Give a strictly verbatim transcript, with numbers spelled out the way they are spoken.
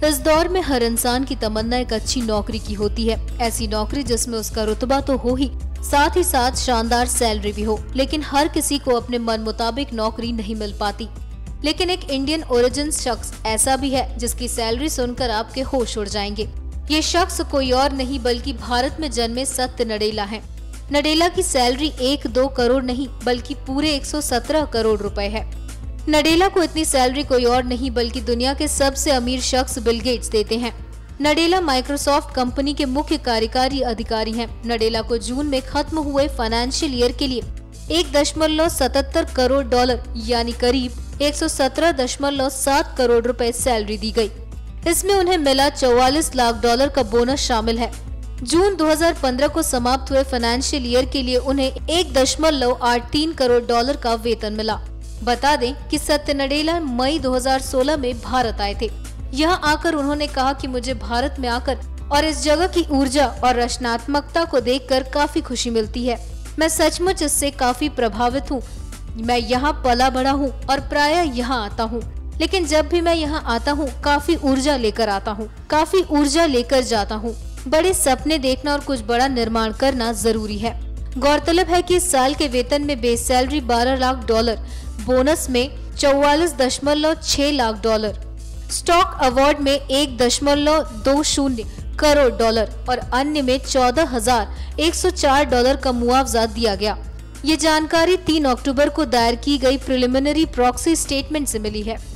इस दौर में हर इंसान की तमन्ना एक अच्छी नौकरी की होती है, ऐसी नौकरी जिसमें उसका रुतबा तो हो ही, साथ ही साथ शानदार सैलरी भी हो। लेकिन हर किसी को अपने मन मुताबिक नौकरी नहीं मिल पाती। लेकिन एक इंडियन ओरिजिन शख्स ऐसा भी है जिसकी सैलरी सुनकर आपके होश उड़ जाएंगे। ये शख्स कोई और नहीं बल्कि भारत में जन्मे सत्य नडेला है। नडेला की सैलरी एक दो करोड़ नहीं बल्कि पूरे एक सौ सत्रह करोड़ रुपए है। नडेला को इतनी सैलरी कोई और नहीं बल्कि दुनिया के सबसे अमीर शख्स बिल गेट्स देते हैं। नडेला माइक्रोसॉफ्ट कंपनी के मुख्य कार्यकारी अधिकारी हैं। नडेला को जून में खत्म हुए फाइनेंशियल ईयर के लिए एक दशमलव सतहत्तर करोड़ डॉलर यानी करीब एक सौ सत्रह दशमलव सात करोड़ रुपए सैलरी दी गई। इसमें उन्हें मिला चौवालीस लाख डॉलर का बोनस शामिल है। जून दो हज़ार पंद्रह को समाप्त हुए फाइनेंशियल ईयर के लिए उन्हें एक दशमलव आठ तीन करोड़ डॉलर का वेतन मिला। बता दें कि सत्य नडेला मई दो हज़ार सोलह में भारत आए थे। यहाँ आकर उन्होंने कहा कि मुझे भारत में आकर और इस जगह की ऊर्जा और रचनात्मकता को देखकर काफी खुशी मिलती है। मैं सचमुच इससे काफी प्रभावित हूँ। मैं यहाँ पला बड़ा हूँ और प्रायः यहाँ आता हूँ, लेकिन जब भी मैं यहाँ आता हूँ काफी ऊर्जा लेकर आता हूँ, काफी ऊर्जा लेकर जाता हूँ। बड़े सपने देखना और कुछ बड़ा निर्माण करना जरूरी है। गौरतलब है कि इस साल के वेतन में बेस सैलरी बारह लाख डॉलर, बोनस में चौवालीस दशमलव छह लाख डॉलर, स्टॉक अवार्ड में एक दशमलव दो शून्य करोड़ डॉलर और अन्य में चौदह हजार एक सौ चार डॉलर का मुआवजा दिया गया। ये जानकारी तीन अक्टूबर को दायर की गई प्रिलिमिनरी प्रॉक्सी स्टेटमेंट से मिली है।